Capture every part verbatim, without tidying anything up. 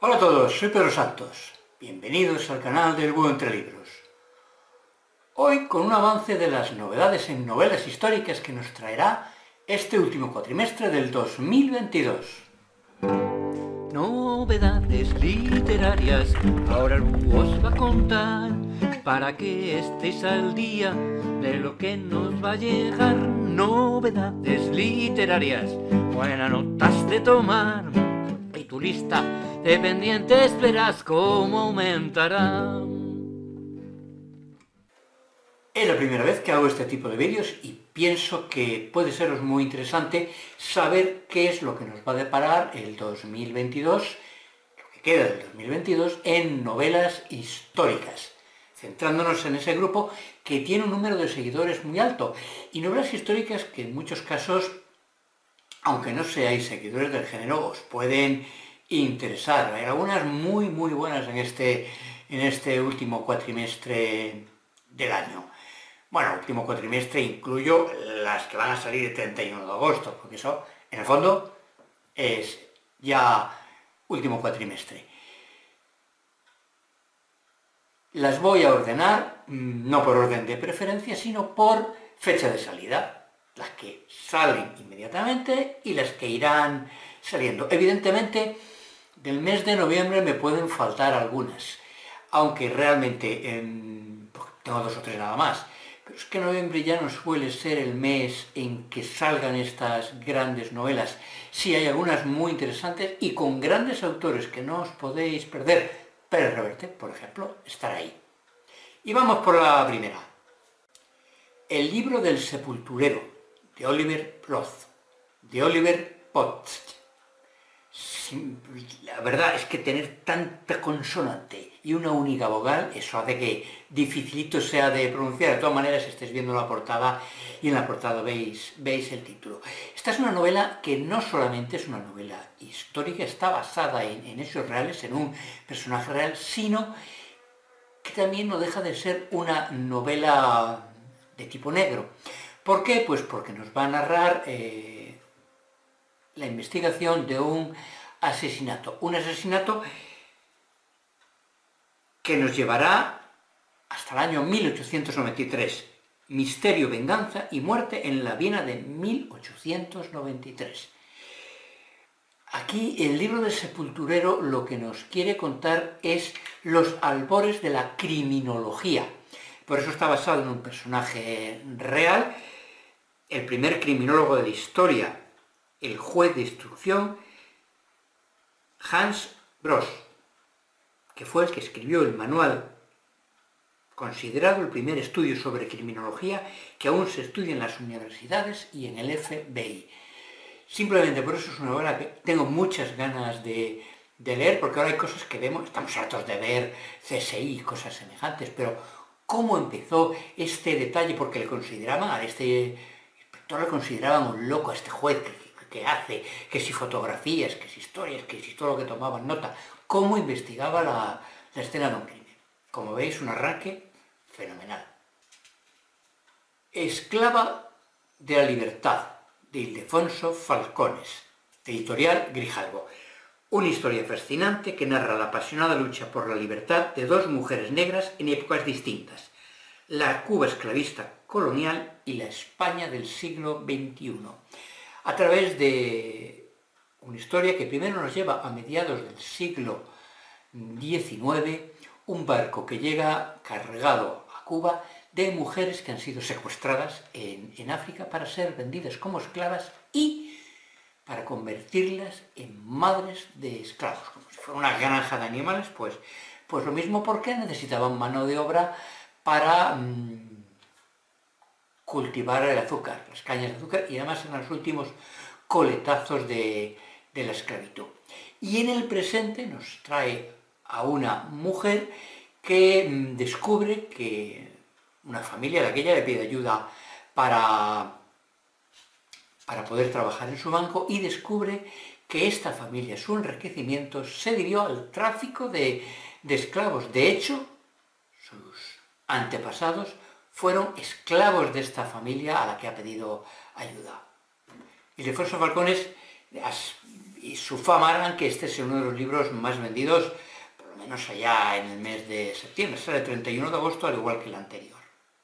Hola a todos, soy Pedro Santos. Bienvenidos al canal del Búho Entre Libros. Hoy con un avance de las novedades en novelas históricas que nos traerá este último cuatrimestre del dos mil veintidós. Novedades literarias, ahora el Búho os va a contar, para que estéis al día de lo que nos va a llegar. Novedades literarias, buenas notas de tomar, y tu lista de pendientes verás cómo aumentará. Es la primera vez que hago este tipo de vídeos y pienso que puede seros muy interesante saber qué es lo que nos va a deparar el dos mil veintidós, lo que queda del dos mil veintidós, en novelas históricas, centrándonos en ese grupo que tiene un número de seguidores muy alto, y novelas históricas que en muchos casos, aunque no seáis seguidores del género, os pueden interesar. Hay algunas muy muy buenas en este, en este último cuatrimestre del año. Bueno, último cuatrimestre incluyo las que van a salir el treinta y uno de agosto, porque eso, en el fondo, es ya último cuatrimestre. Las voy a ordenar, no por orden de preferencia, sino por fecha de salida. Las que salen inmediatamente y las que irán saliendo. Evidentemente, del mes de noviembre me pueden faltar algunas, aunque realmente eh, tengo dos o tres nada más. Pero es que noviembre ya no suele ser el mes en que salgan estas grandes novelas. Sí, hay algunas muy interesantes y con grandes autores que no os podéis perder. Pérez Reverte, por ejemplo, estará ahí. Y vamos por la primera. El libro del sepulturero, de Oliver Ploth, de Oliver Potts. La verdad es que tener tanta consonante y una única vogal, eso hace que dificilito sea de pronunciar. De todas maneras, estáis viendo la portada y en la portada veis, veis el título. Esta es una novela que no solamente es una novela histórica, está basada en, en hechos reales, en un personaje real, sino que también no deja de ser una novela de tipo negro. ¿Por qué? Pues porque nos va a narrar eh, la investigación de un asesinato. Un asesinato que nos llevará hasta el año mil ochocientos noventa y tres. Misterio, venganza y muerte en la Viena de mil ochocientos noventa y tres. Aquí el libro del sepulturero lo que nos quiere contar es los albores de la criminología. Por eso está basado en un personaje real, el primer criminólogo de la historia, el juez de instrucción, Hans Bross, que fue el que escribió el manual considerado el primer estudio sobre criminología que aún se estudia en las universidades y en el F B I. Simplemente por eso es una novela que tengo muchas ganas de, de leer, porque ahora hay cosas que vemos, estamos hartos de ver C S I y cosas semejantes, pero ¿cómo empezó este detalle? Porque le consideraban, a este inspector le consideraban un loco, a este juez que que hace, que si fotografías, que si historias, que si todo lo que tomaban nota, cómo investigaba la, la escena de un crimen. Como veis, un arranque fenomenal. Esclava de la libertad, de Ildefonso Falcones, de editorial Grijalbo. Una historia fascinante que narra la apasionada lucha por la libertad de dos mujeres negras en épocas distintas, la Cuba esclavista colonial y la España del siglo veintiuno. A través de una historia que primero nos lleva a mediados del siglo diecinueve, un barco que llega cargado a Cuba de mujeres que han sido secuestradas en, en África para ser vendidas como esclavas y para convertirlas en madres de esclavos, como si fuera una granja de animales, pues, pues lo mismo, porque necesitaban mano de obra para mmm, cultivar el azúcar, las cañas de azúcar, y además en los últimos coletazos de, de la esclavitud. Y en el presente nos trae a una mujer que mmm, descubre que una familia de aquella le pide ayuda para, para poder trabajar en su banco, y descubre que esta familia, su enriquecimiento, se debió al tráfico de, de esclavos. De hecho, sus antepasados fueron esclavos de esta familia a la que ha pedido ayuda. Ildefonso Falcones y su fama hará que este sea uno de los libros más vendidos, por lo menos allá en el mes de septiembre, sale el treinta y uno de agosto, al igual que el anterior.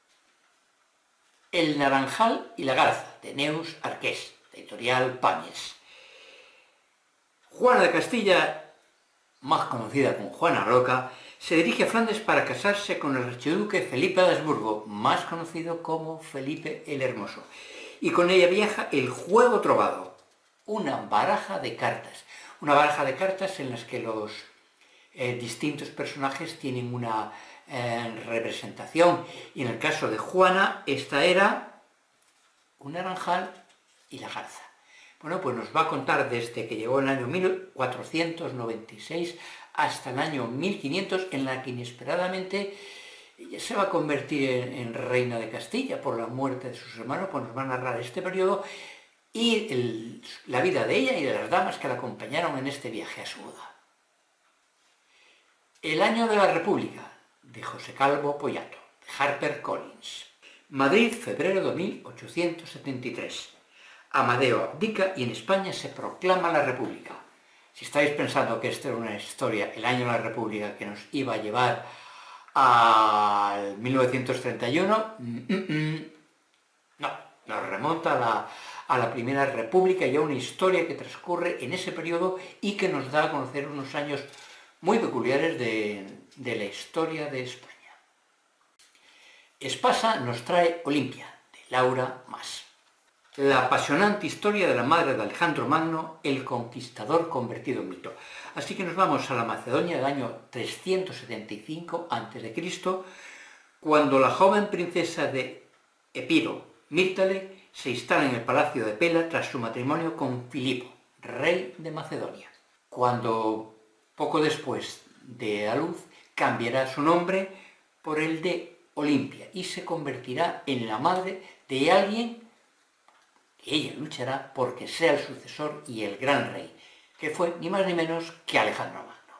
El naranjal y la garza, de Neus Arqués, editorial Pamies. Juana de Castilla, más conocida como Juana Roca, se dirige a Flandes para casarse con el archiduque Felipe de Habsburgo, más conocido como Felipe el Hermoso. Y con ella viaja el juego trovado, una baraja de cartas. Una baraja de cartas en las que los eh, distintos personajes tienen una eh, representación. Y en el caso de Juana, esta era un naranjal y la garza. Bueno, pues nos va a contar desde que llegó en el año mil cuatrocientos noventa y seis hasta el año mil quinientos, en la que inesperadamente ella se va a convertir en, en reina de Castilla por la muerte de sus hermanos. Pues nos va a narrar este periodo y el, la vida de ella y de las damas que la acompañaron en este viaje a su boda. El año de la República, de José Calvo Pollato, de Harper Collins. Madrid, febrero de mil ochocientos setenta y tres. Amadeo abdica y en España se proclama la República. Si estáis pensando que esta era una historia, el año de la República, que nos iba a llevar al mil novecientos treinta y uno, mm, mm, no, nos remonta a la, a la Primera República, ya una historia que transcurre en ese periodo y que nos da a conocer unos años muy peculiares de, de la historia de España. Espasa nos trae Olimpia, de Laura Mas. La apasionante historia de la madre de Alejandro Magno, el conquistador convertido en mito. Así que nos vamos a la Macedonia del año trescientos setenta y cinco antes de Cristo, cuando la joven princesa de Epiro, Mírtale, se instala en el palacio de Pela tras su matrimonio con Filipo, rey de Macedonia. Cuando, poco después de a luz, cambiará su nombre por el de Olimpia y se convertirá en la madre de alguien que ella luchará porque sea el sucesor y el gran rey, que fue ni más ni menos que Alejandro Magno.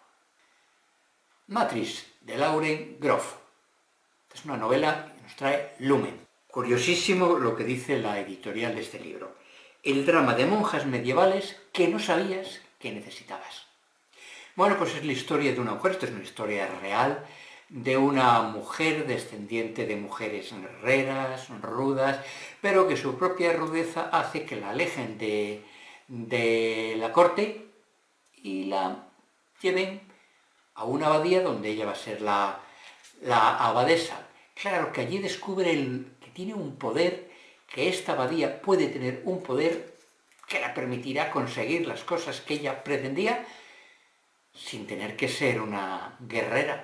Matrix, de Lauren Groff. Es una novela que nos trae Lumen. Curiosísimo lo que dice la editorial de este libro. El drama de monjas medievales que no sabías que necesitabas. Bueno, pues es la historia de una mujer, esto es una historia real, de una mujer descendiente de mujeres guerreras, rudas, pero que su propia rudeza hace que la alejen de, de la corte y la lleven a una abadía donde ella va a ser la, la abadesa. Claro que allí descubre el, que tiene un poder, que esta abadía puede tener un poder que la permitirá conseguir las cosas que ella pretendía sin tener que ser una guerrera.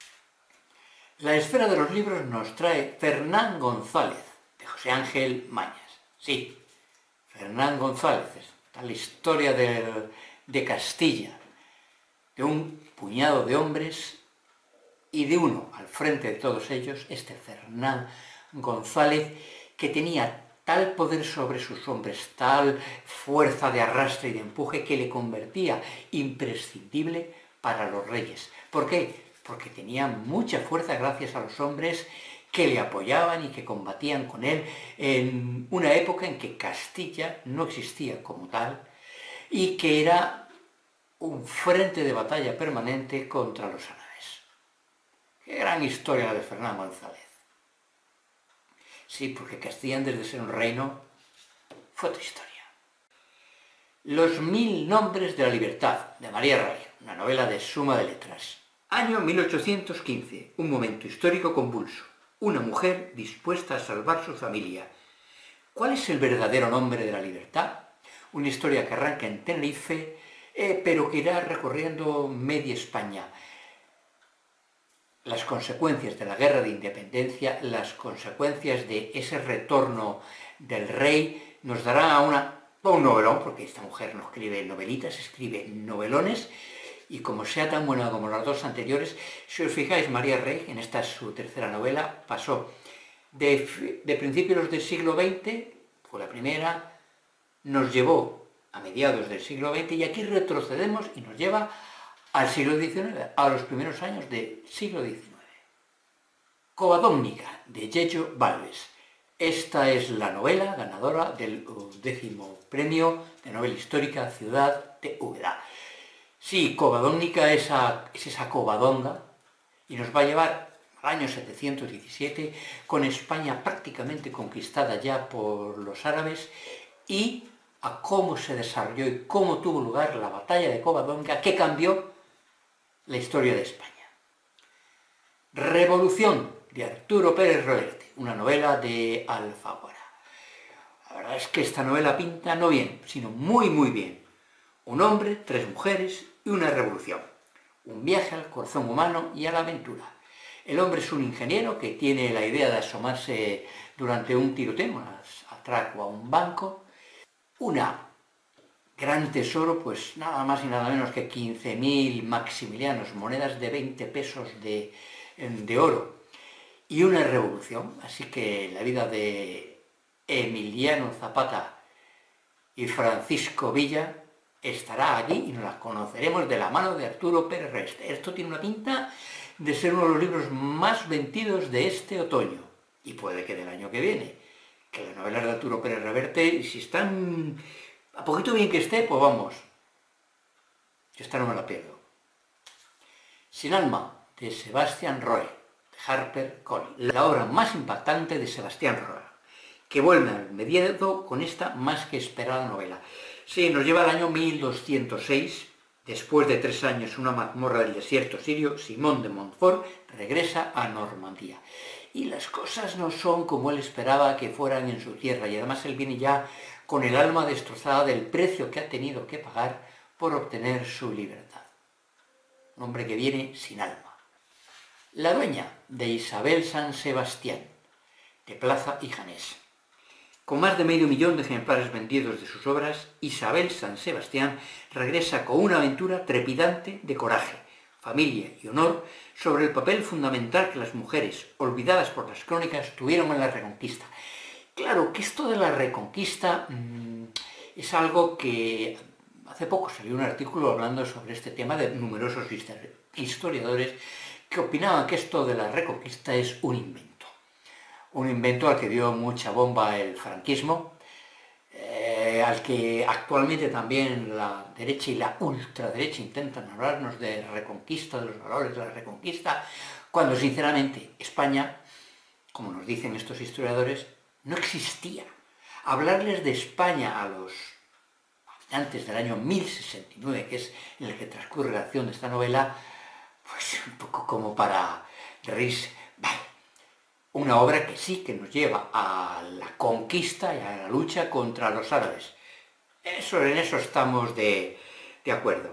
La esfera de los libros nos trae Fernán González, de José Ángel Mañas. Sí, Fernán González, está la historia de, de Castilla, de un puñado de hombres y de uno al frente de todos ellos, este Fernán González, que tenía tal poder sobre sus hombres, tal fuerza de arrastre y de empuje, que le convertía imprescindible para los reyes. ¿Por qué? Porque tenía mucha fuerza gracias a los hombres que le apoyaban y que combatían con él en una época en que Castilla no existía como tal y que era un frente de batalla permanente contra los árabes. ¡Qué gran historia la de Fernán González! Sí, porque Castilla, antes de ser un reino, fue otra historia. Los mil nombres de la libertad, de María Rey, una novela de Suma de Letras. Año mil ochocientos quince, un momento histórico convulso. Una mujer dispuesta a salvar su familia. ¿Cuál es el verdadero nombre de la libertad? Una historia que arranca en Tenerife, eh, pero que irá recorriendo media España. Las consecuencias de la guerra de independencia, las consecuencias de ese retorno del rey, nos dará una, un novelón, porque esta mujer no escribe novelitas, escribe novelones. Y como sea tan buena como las dos anteriores, si os fijáis, María Rey, en esta su tercera novela, pasó de, de principios del siglo veinte, fue la primera, nos llevó a mediados del siglo veinte y aquí retrocedemos y nos lleva al siglo diecinueve, a los primeros años del siglo diecinueve. Covadonga, de Yeyo Balbes. Esta es la novela ganadora del décimo premio de novela histórica Ciudad de Úbeda. Sí, Covadonga es, es esa Covadonga y nos va a llevar al año setecientos diecisiete, con España prácticamente conquistada ya por los árabes, y a cómo se desarrolló y cómo tuvo lugar la batalla de Covadonga, que cambió la historia de España. Revolución, de Arturo Pérez Reverte, una novela de Alfaguara. La verdad es que esta novela pinta no bien, sino muy muy bien. Un hombre, tres mujeres y una revolución. Un viaje al corazón humano y a la aventura. El hombre es un ingeniero que tiene la idea de asomarse durante un tiroteo, un atraco a un banco. Una gran tesoro, pues nada más y nada menos que quince mil maximilianos, monedas de veinte pesos de, de oro. Y una revolución, así que la vida de Emiliano Zapata y Francisco Villa estará allí y nos la conoceremos de la mano de Arturo Pérez Reverte. Esto tiene una pinta de ser uno de los libros más vendidos de este otoño, y puede que del año que viene, que las novelas de Arturo Pérez Reverte, si están a poquito bien que esté, pues vamos, yo esta no me la pierdo. Sin alma, de Sebastián Roe, de Harper Collins, la obra más impactante de Sebastián Roe, que vuelve al Medievo con esta más que esperada novela. Sí, nos lleva al año mil doscientos seis, después de tres años en una mazmorra del desierto sirio, Simón de Montfort regresa a Normandía. Y las cosas no son como él esperaba que fueran en su tierra, y además él viene ya con el alma destrozada del precio que ha tenido que pagar por obtener su libertad. Un hombre que viene sin alma. La dueña, de Isabel San Sebastián, de Plaza y Janés. Con más de medio millón de ejemplares vendidos de sus obras, Isabel San Sebastián regresa con una aventura trepidante de coraje, familia y honor sobre el papel fundamental que las mujeres, olvidadas por las crónicas, tuvieron en la Reconquista. Claro que esto de la Reconquista mmm, es algo que hace poco salió un artículo hablando sobre este tema de numerosos historiadores que opinaban que esto de la Reconquista es un invento. Un invento al que dio mucha bomba el franquismo, eh, al que actualmente también la derecha y la ultraderecha intentan hablarnos de reconquista, de los valores de la Reconquista, cuando sinceramente España, como nos dicen estos historiadores, no existía. Hablarles de España a los habitantes del año mil sesenta y nueve, que es en el que transcurre la acción de esta novela, pues un poco como para reírse. Vale. Una obra que sí que nos lleva a la conquista y a la lucha contra los árabes. Eso, en eso estamos de, de acuerdo.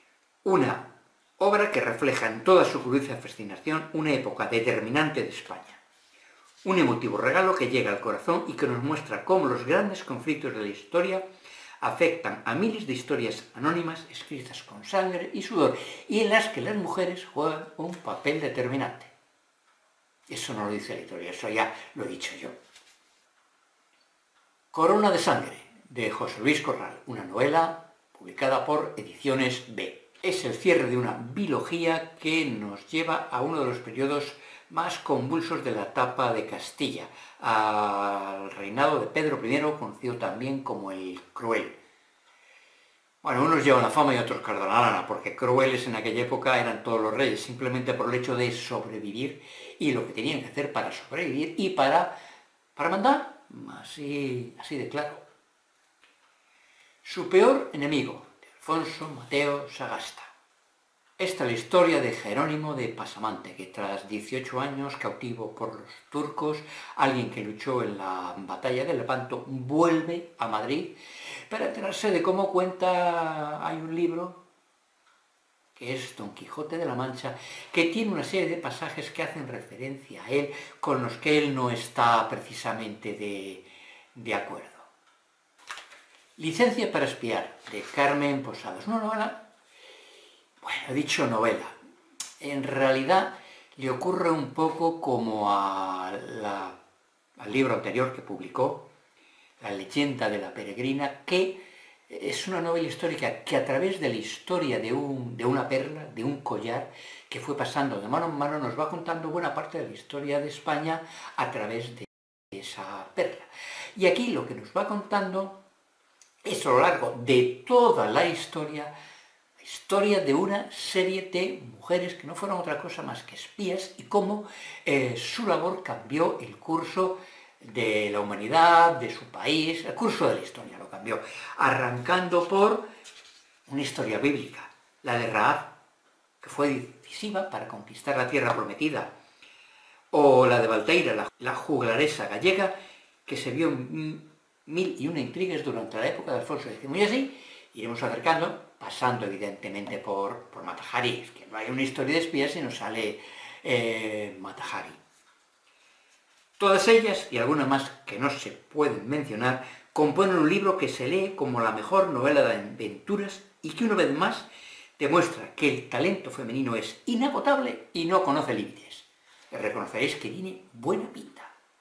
Una obra que refleja en toda su crudeza y fascinación una época determinante de España. Un emotivo regalo que llega al corazón y que nos muestra cómo los grandes conflictos de la historia afectan a miles de historias anónimas escritas con sangre y sudor, y en las que las mujeres juegan un papel determinante. Eso no lo dice la historia, eso ya lo he dicho yo. Corona de sangre, de José Luis Corral, una novela publicada por Ediciones B. Es el cierre de una bilogía que nos lleva a uno de los periodos más convulsos de la etapa de Castilla, al reinado de Pedro primero, conocido también como el Cruel. Bueno, unos llevan la fama y otros cardan la lana, porque crueles en aquella época eran todos los reyes, simplemente por el hecho de sobrevivir y lo que tenían que hacer para sobrevivir y para, para mandar, así, así de claro. Su peor enemigo, de Alfonso Mateo Sagasta. Esta es la historia de Jerónimo de Pasamonte, que tras dieciocho años cautivo por los turcos, alguien que luchó en la batalla de Lepanto, vuelve a Madrid para enterarse de cómo cuenta, hay un libro, que es Don Quijote de la Mancha, que tiene una serie de pasajes que hacen referencia a él, con los que él no está precisamente de, de acuerdo. Licencia para espiar, de Carmen Posadas, una novela. Bueno, he dicho novela. En realidad le ocurre un poco como a la, al libro anterior que publicó, La leyenda de la peregrina, que es una novela histórica que a través de la historia de, un, de una perla, de un collar, que fue pasando de mano en mano, nos va contando buena parte de la historia de España a través de esa perla. Y aquí lo que nos va contando es a lo largo de toda la historia, la historia de una serie de mujeres que no fueron otra cosa más que espías y cómo eh, su labor cambió el curso de la humanidad, de su país, el curso de la historia lo cambió, arrancando por una historia bíblica, la de Rahab, que fue decisiva para conquistar la tierra prometida, o la de Valteira, la, la juglaresa gallega, que se vio en mil y una intrigas durante la época de Alfonso décimo. Y así iremos acercando, pasando evidentemente por, por Mata Hari. Es que no hay una historia de espías si no sale eh, Mata Hari. Todas ellas, y algunas más que no se pueden mencionar, componen un libro que se lee como la mejor novela de aventuras y que una vez más demuestra que el talento femenino es inagotable y no conoce límites. Le reconoceréis que tiene buena pinta.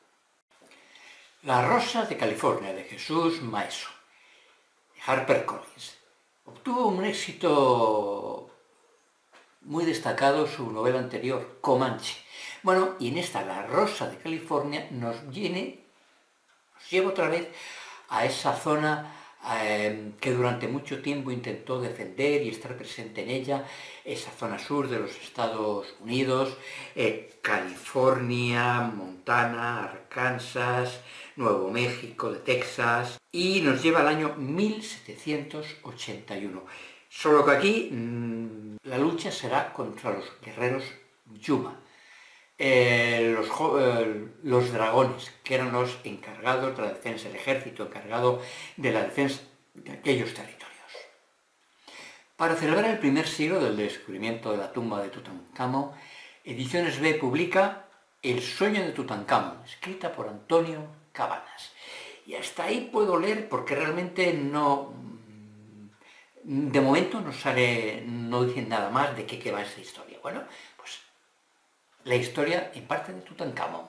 La Rosa de California, de Jesús Maeso, de HarperCollins. Obtuvo un éxito muy destacado su novela anterior, Comanche. Bueno, y en esta La Rosa de California nos, viene, nos lleva otra vez a esa zona eh, que durante mucho tiempo intentó defender y estar presente en ella, esa zona sur de los Estados Unidos, eh, California, Montana, Arkansas, Nuevo México, de Texas, y nos lleva al año mil setecientos ochenta y uno. Solo que aquí mmm, la lucha será contra los guerreros Yuma, eh, los, eh, los dragones, que eran los encargados de la defensa, el ejército encargado de la defensa de aquellos territorios. Para celebrar el primer siglo del descubrimiento de la tumba de Tutankamón, Ediciones B publica El sueño de Tutankamón, escrita por Antonio Cabanas. Y hasta ahí puedo leer porque realmente no, de momento no sale, no dicen nada más de qué, qué va esa historia. Bueno, pues la historia en parte de Tutankamón.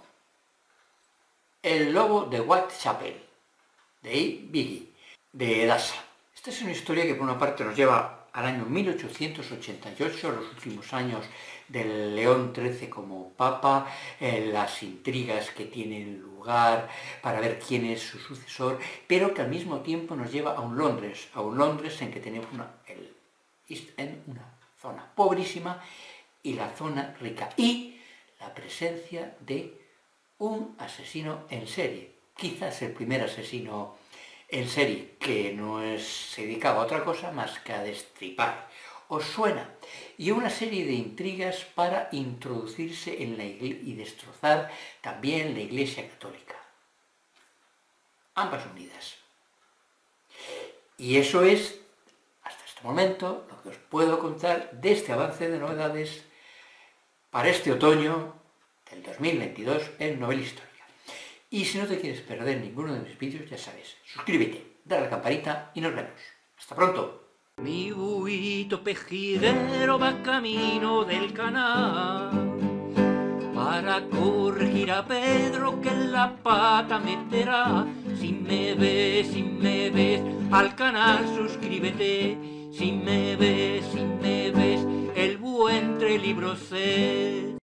El lobo de Whitechapel, de E. Biggie, de Edasa. Esta es una historia que por una parte nos lleva al año mil ochocientos ochenta y ocho, los últimos años del León trece como papa, eh, las intrigas que tienen lugar para ver quién es su sucesor, pero que al mismo tiempo nos lleva a un Londres, a un Londres en que tenemos una, el East End, una zona pobrísima y la zona rica, y la presencia de un asesino en serie, quizás el primer asesino en serie que no es, se dedicaba a otra cosa más que a destripar. ¿Os suena? Y una serie de intrigas para introducirse en la iglesia y destrozar también la Iglesia Católica. Ambas unidas. Y eso es, hasta este momento, lo que os puedo contar de este avance de novedades para este otoño del dos mil veintidós en Novela Histórica. Y si no te quieres perder ninguno de mis vídeos, ya sabes, suscríbete, dale a la campanita y nos vemos. ¡Hasta pronto! Mi buito pejiguero va camino del canal para corregir a Pedro que en la pata meterá. Si me ves, si me ves, al canal suscríbete. Si me ves, si me ves, el búho entre libros es.